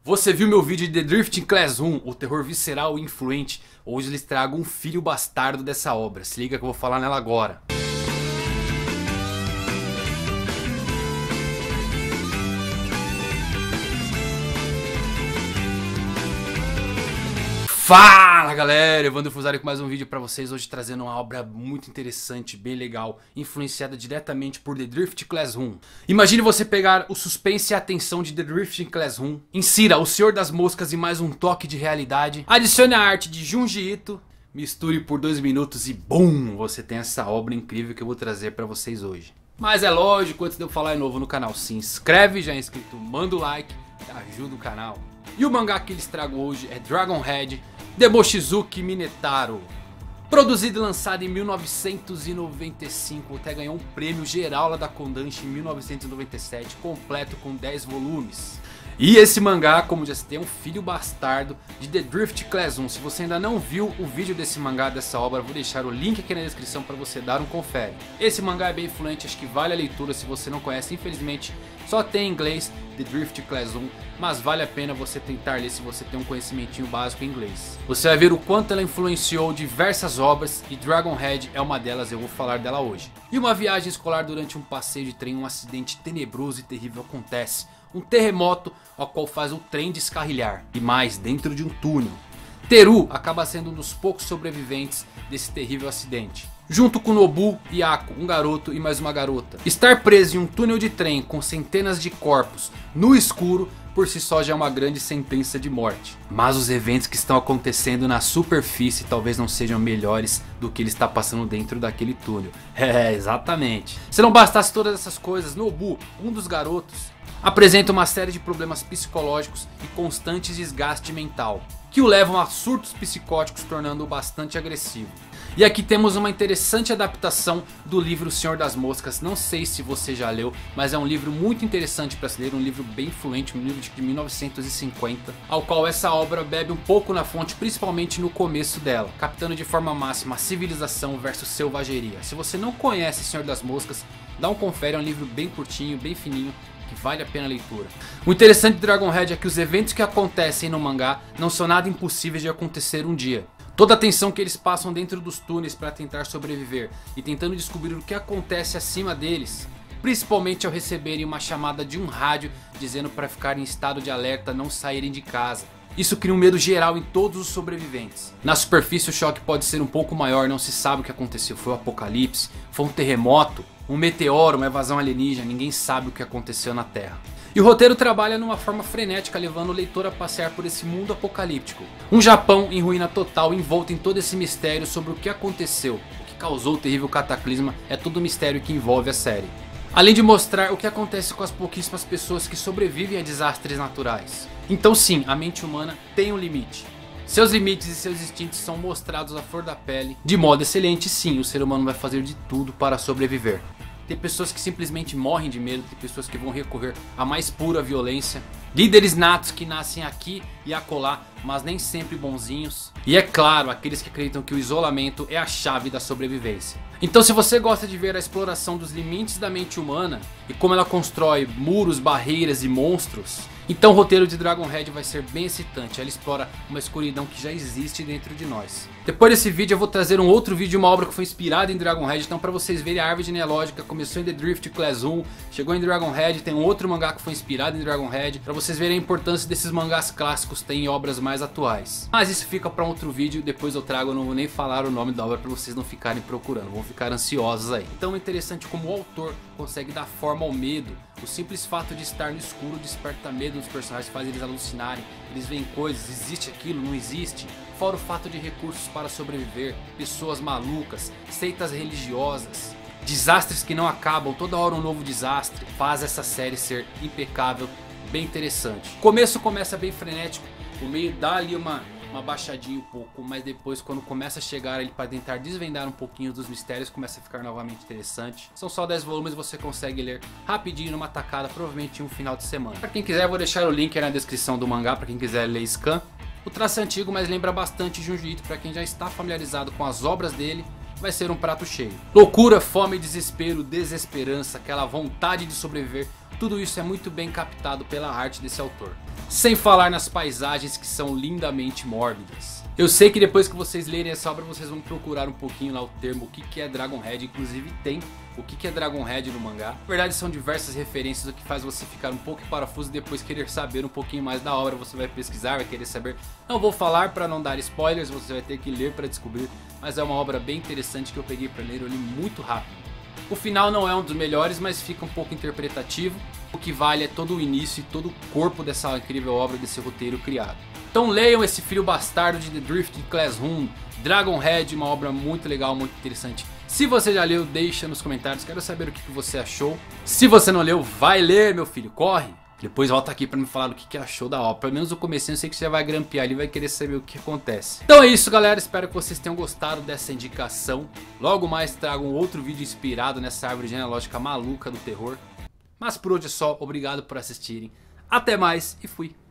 Você viu meu vídeo de The Drifting Class 1, o terror visceral e influente? Hoje eles tragam um filho bastardo dessa obra. Se liga que eu vou falar nela agora. Fala galera, Evandro Fusari com mais um vídeo pra vocês. Hoje trazendo uma obra muito interessante, bem legal, influenciada diretamente por The Drifting Class 1. Imagine você pegar o suspense e a tensão de The Drifting Class 1, insira o Senhor das Moscas e mais um toque de realidade, adicione a arte de Junji Ito, misture por 2 minutos e BUM! Você tem essa obra incrível que eu vou trazer pra vocês hoje. Mas é lógico, antes de eu falar de novo no canal, se inscreve, já é inscrito, manda o like, ajuda o canal. E o mangá que eles tragam hoje é Dragon Head de Mochizuki Minetaro. Produzido e lançado em 1995, até ganhou um prêmio geral lá da Kodansha em 1997, completo com 10 volumes. E esse mangá, como já citei, é um filho bastardo de The Drifting Class 1. Se você ainda não viu o vídeo desse mangá, dessa obra, vou deixar o link aqui na descrição para você dar um confere. Esse mangá é bem influente, acho que vale a leitura se você não conhece. Infelizmente só tem em inglês The Drifting Class 1, mas vale a pena você tentar ler se você tem um conhecimentinho básico em inglês. Você vai ver o quanto ela influenciou diversas obras e Dragon Head é uma delas, eu vou falar dela hoje. E uma viagem escolar durante um passeio de trem, um acidente tenebroso e terrível acontece. Um terremoto ao qual faz o trem descarrilhar. E mais, dentro de um túnel. Teru acaba sendo um dos poucos sobreviventes desse terrível acidente. Junto com Nobu e Ako, um garoto e mais uma garota. Estar preso em um túnel de trem com centenas de corpos no escuro por si só já é uma grande sentença de morte. Mas os eventos que estão acontecendo na superfície talvez não sejam melhores do que ele está passando dentro daquele túnel. É, exatamente. Se não bastasse todas essas coisas, Nobu, um dos garotos, apresenta uma série de problemas psicológicos e constante desgaste mental, que o levam a surtos psicóticos, tornando-o bastante agressivo. E aqui temos uma interessante adaptação do livro O Senhor das Moscas. Não sei se você já leu, mas é um livro muito interessante para se ler, um livro bem influente, um livro de 1950, ao qual essa obra bebe um pouco na fonte, principalmente no começo dela, captando de forma máxima a civilização versus selvageria. Se você não conhece O Senhor das Moscas, dá um confere, é um livro bem curtinho, bem fininho, que vale a pena a leitura. O interessante de Dragon Head é que os eventos que acontecem no mangá não são nada impossíveis de acontecer um dia. Toda a tensão que eles passam dentro dos túneis para tentar sobreviver e tentando descobrir o que acontece acima deles, principalmente ao receberem uma chamada de um rádio dizendo para ficarem em estado de alerta, não saírem de casa. Isso cria um medo geral em todos os sobreviventes. Na superfície o choque pode ser um pouco maior, não se sabe o que aconteceu. Foi um apocalipse, foi um terremoto, um meteoro, uma evasão alienígena, ninguém sabe o que aconteceu na Terra. E o roteiro trabalha numa forma frenética, levando o leitor a passear por esse mundo apocalíptico. Um Japão em ruína total, envolto em todo esse mistério sobre o que aconteceu, o que causou o terrível cataclisma, é todo o mistério que envolve a série. Além de mostrar o que acontece com as pouquíssimas pessoas que sobrevivem a desastres naturais. Então sim, a mente humana tem um limite. Seus limites e seus instintos são mostrados à flor da pele. De modo excelente, sim, o ser humano vai fazer de tudo para sobreviver. Tem pessoas que simplesmente morrem de medo, tem pessoas que vão recorrer à mais pura violência. Líderes natos que nascem aqui e acolá, mas nem sempre bonzinhos. E é claro, aqueles que acreditam que o isolamento é a chave da sobrevivência. Então se você gosta de ver a exploração dos limites da mente humana e como ela constrói muros, barreiras e monstros, então o roteiro de Dragon Head vai ser bem excitante. Ela explora uma escuridão que já existe dentro de nós. Depois desse vídeo eu vou trazer um outro vídeo de uma obra que foi inspirada em Dragon Head. Então para vocês verem a árvore genealógica, começou em The Drifting Class 1, chegou em Dragon Head, tem um outro mangá que foi inspirado em Dragon Head. Para vocês verem a importância desses mangás clássicos tem em obras mais atuais. Mas isso fica para um outro vídeo, depois eu trago, eu não vou nem falar o nome da obra para vocês não ficarem procurando, vão ficar ansiosos aí. Então é interessante como o autor consegue dar forma ao medo. O simples fato de estar no escuro desperta medo dos personagens, faz eles alucinarem. Eles veem coisas, existe aquilo, não existe. Fora o fato de recursos para sobreviver, pessoas malucas, seitas religiosas, desastres que não acabam, toda hora um novo desastre. Faz essa série ser impecável, bem interessante. O começo começa bem frenético, o meio dá ali uma baixadinha um pouco, mas depois quando começa a chegar ali para tentar desvendar um pouquinho dos mistérios, começa a ficar novamente interessante. São só 10 volumes, você consegue ler rapidinho numa tacada, provavelmente em um final de semana. Para quem quiser eu vou deixar o link aí na descrição do mangá, para quem quiser ler scan. O traço é antigo, mas lembra bastante Junji Ito. Para quem já está familiarizado com as obras dele, vai ser um prato cheio. Loucura, fome, desespero, desesperança, aquela vontade de sobreviver, tudo isso é muito bem captado pela arte desse autor. Sem falar nas paisagens que são lindamente mórbidas. Eu sei que depois que vocês lerem essa obra vocês vão procurar um pouquinho lá o termo, o que é Dragonhead. Inclusive tem o que é Dragonhead no mangá. Na verdade são diversas referências, o que faz você ficar um pouco em parafuso e depois querer saber um pouquinho mais da obra. Você vai pesquisar, vai querer saber. Não vou falar para não dar spoilers, você vai ter que ler para descobrir. Mas é uma obra bem interessante que eu peguei para ler, eu li muito rápido. O final não é um dos melhores, mas fica um pouco interpretativo. O que vale é todo o início e todo o corpo dessa incrível obra, desse roteiro criado. Então leiam esse filho bastardo de The Drift Classroom, Dragonhead, uma obra muito legal, muito interessante. Se você já leu, deixa nos comentários, quero saber o que você achou. Se você não leu, vai ler, meu filho, corre! Depois volta aqui pra me falar o que achou da obra. Pelo menos no comecinho eu sei que você já vai grampear ali e vai querer saber o que acontece. Então é isso, galera, espero que vocês tenham gostado dessa indicação. Logo mais trago um outro vídeo inspirado nessa árvore genealógica maluca do terror. Mas por hoje é só, obrigado por assistirem. Até mais e fui!